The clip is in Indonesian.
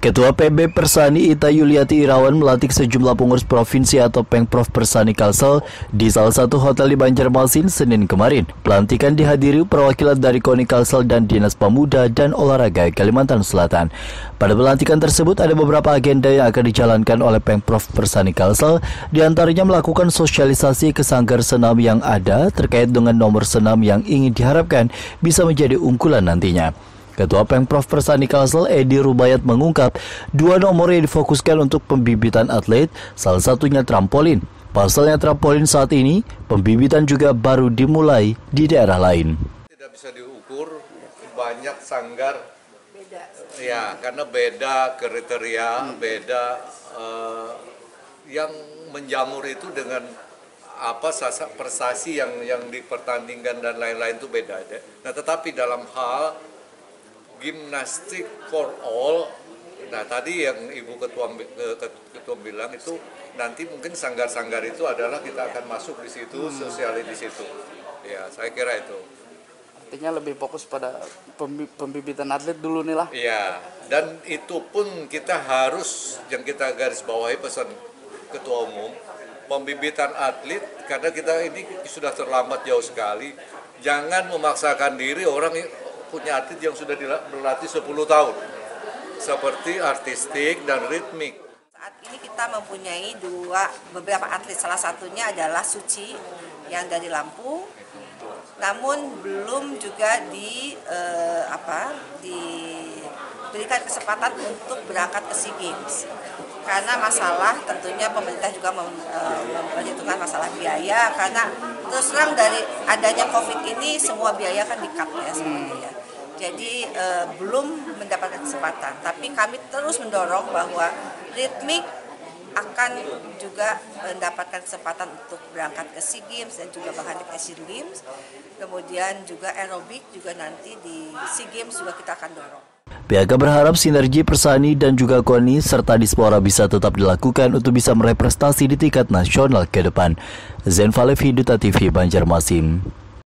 Ketua PB Persani Ita Yuliati Irawan melantik sejumlah pengurus provinsi atau Pengprov Persani Kalsel di salah satu hotel di Banjarmasin Senin kemarin. Pelantikan dihadiri perwakilan dari KONI Kalsel dan Dinas Pemuda dan Olahraga Kalimantan Selatan. Pada pelantikan tersebut ada beberapa agenda yang akan dijalankan oleh Pengprov Persani Kalsel, diantaranya melakukan sosialisasi ke sanggar senam yang ada terkait dengan nomor senam yang ingin diharapkan bisa menjadi unggulan nantinya. Ketua Pengprov Persani Kalsel Edi Rubayat mengungkap dua nomor yang difokuskan untuk pembibitan atlet, salah satunya trampolin. Pasalnya trampolin saat ini, pembibitan juga baru dimulai di daerah lain. Tidak bisa diukur, banyak sanggar, ya karena beda kriteria, beda yang menjamur itu dengan apa prestasi yang dipertandingkan dan lain-lain itu beda. Nah tetapi dalam hal gimnastik for all, nah tadi yang Ibu Ketua bilang itu nanti mungkin sanggar-sanggar itu adalah kita akan masuk di situ, sosial di situ. Ya, saya kira itu. Artinya lebih fokus pada pembibitan atlet dulu nih lah. Iya, dan itu pun kita harus, yang kita garis bawahi pesan Ketua Umum, pembibitan atlet, karena kita ini sudah terlambat jauh sekali. Jangan memaksakan diri orang punya atlet yang sudah berlatih 10 tahun, seperti artistik dan ritmik. Saat ini kita mempunyai beberapa atlet, salah satunya adalah Suci yang dari Lampung, namun belum juga diberikan kesempatan untuk berangkat ke SEA Games. Karena masalah tentunya pemerintah juga memperhitungkan masalah biaya, karena terus terang dari adanya COVID ini semua biaya kan di-cut ya sebenarnya. Jadi belum mendapatkan kesempatan, tapi kami terus mendorong bahwa ritmik akan juga mendapatkan kesempatan untuk berangkat ke SEA Games dan juga bahkan ke Asian Games. Kemudian juga aerobik juga nanti di SEA Games juga kita akan dorong. PHK berharap sinergi Persani dan juga KONI serta Dispora bisa tetap dilakukan untuk bisa meraih prestasi di tingkat nasional ke depan. Zen Valev, Duta TV, Banjarmasin.